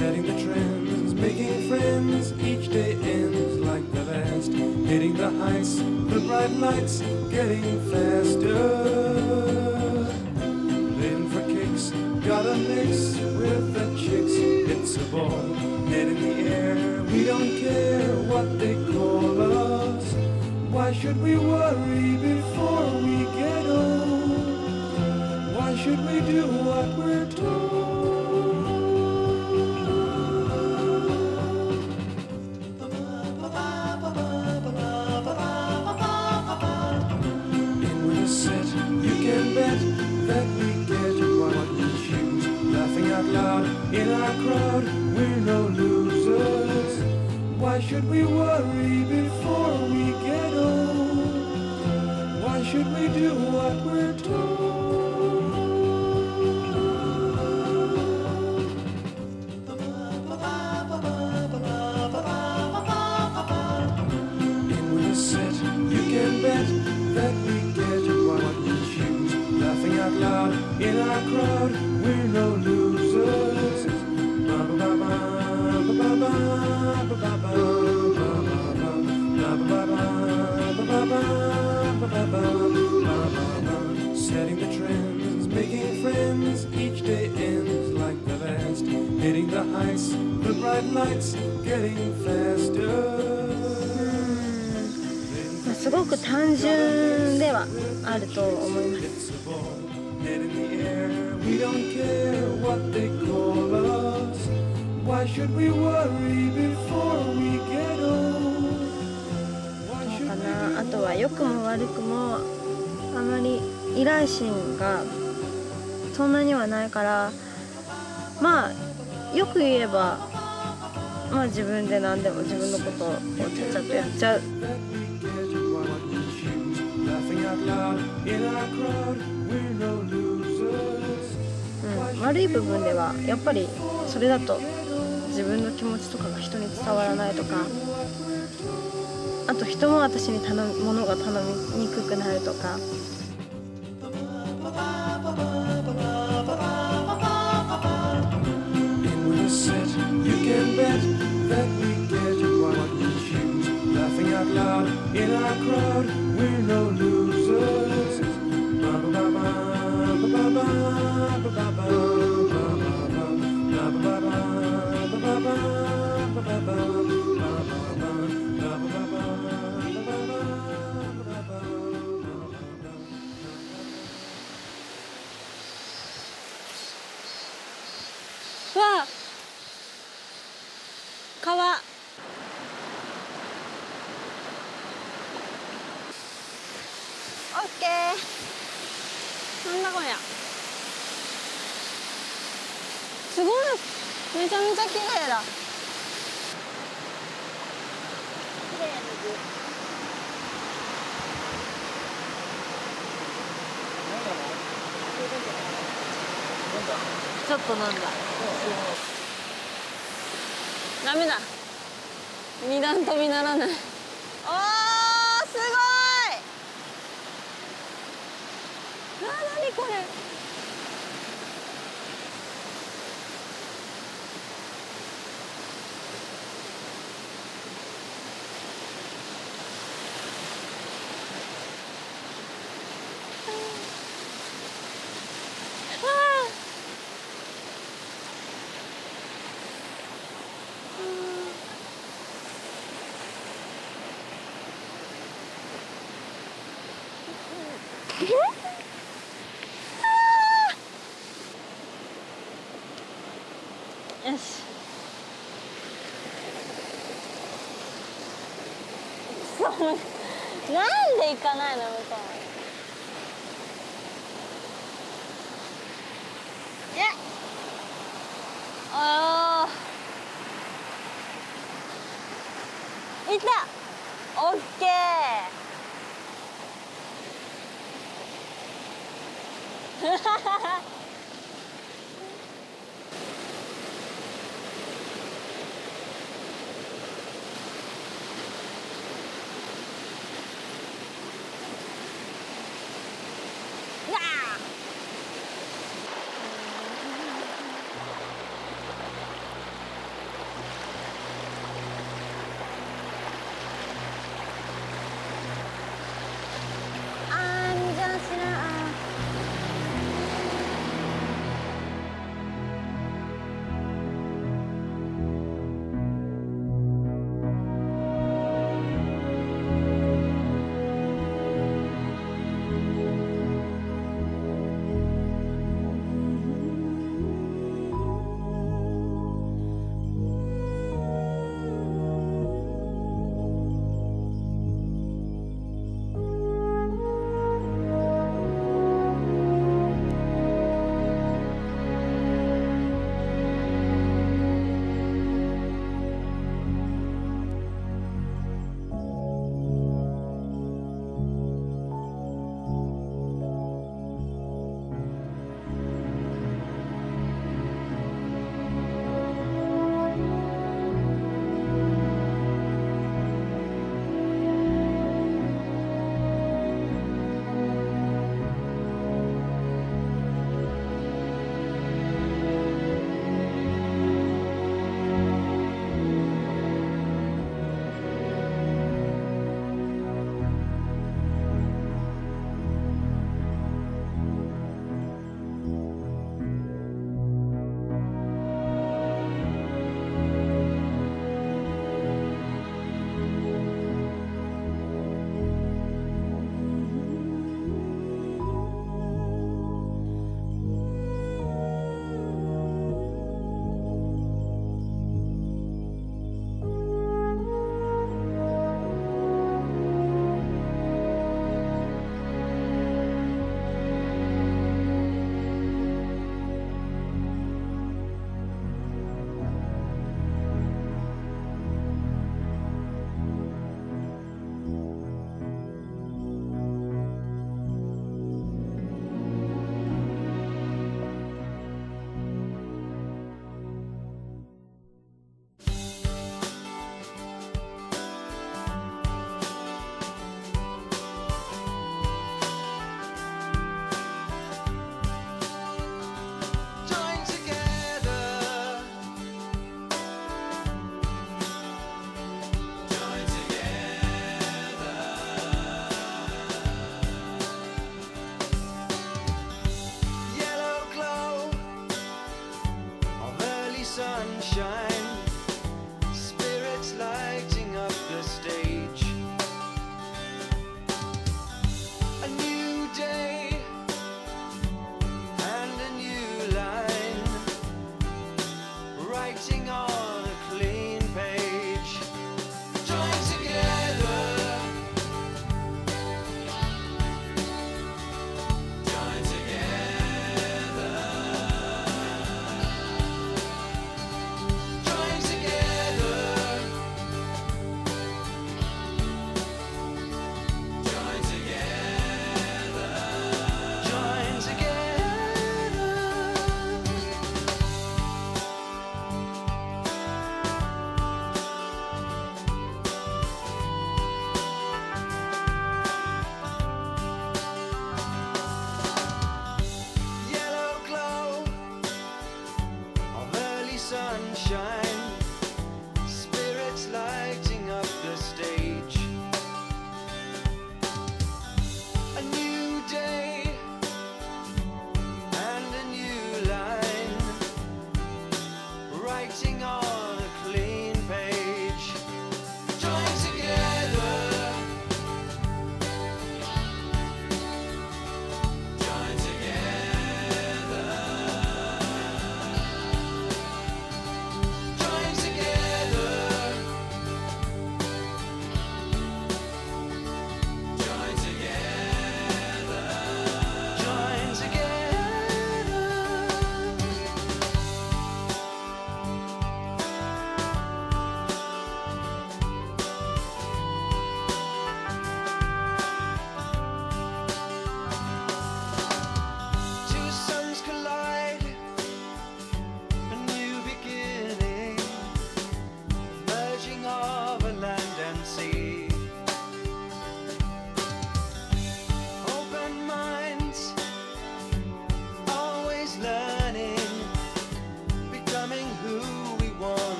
setting the trends, making friends. Each day ends like the last. Hitting the heights, the bright lights, getting faster. Playing for kicks, gotta mix with the chicks. It's a ball, head in the air. We don't care what they call us. Why should we worry before we get old? Why should we do what we're told? In with a set, you can bet that we get what we choose. Laughing out loud in our crowd, we're no losers. Why should we worry before we get old? Why should we do what we're told? In with a set, you can bet that we get what we choose. Laughing out loud in our crowd, we're no losers. Setting the trends, making friends. Each day ends like the last. Hitting the heights, the bright lights, getting faster. すごく単純ではあると思います。 Head in the air, we don't care what they call us. Why should we worry before we get old? そうかな。あとは良くも悪くもあまり依頼心がそんなにはないから、まあよく言えば、まあ自分で何でも自分のことをちゃちゃっとやっちゃう。悪い部分ではやっぱりそれだと自分の気持ちとかが人に伝わらないとか、あと人も私に物が頼みにくくなるとか。わあ、川。オッケー。なんだこりゃ。すごい。めちゃめちゃ綺麗だ。綺麗な水。ちょっとなんだ。ダメだ。二段跳びならない。おー、すごい。なにこれ。よし。なんで行かないの向こう。ああ。いた。オッケー。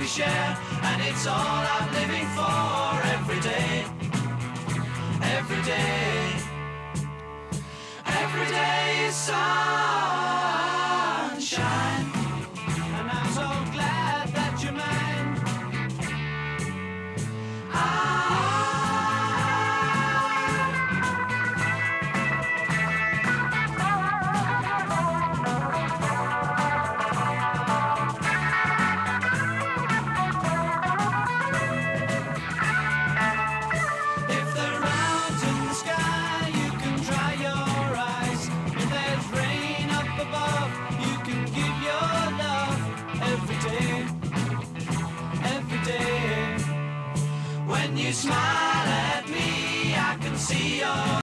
we share, and it's all I'm living for every day. Every day. Every day is sunshine, and I'm so glad that you're mine. If the round's in the sky, you can dry your eyes. If there's rain up above, you can give your love every day. Every day. When you smile at me, I can see your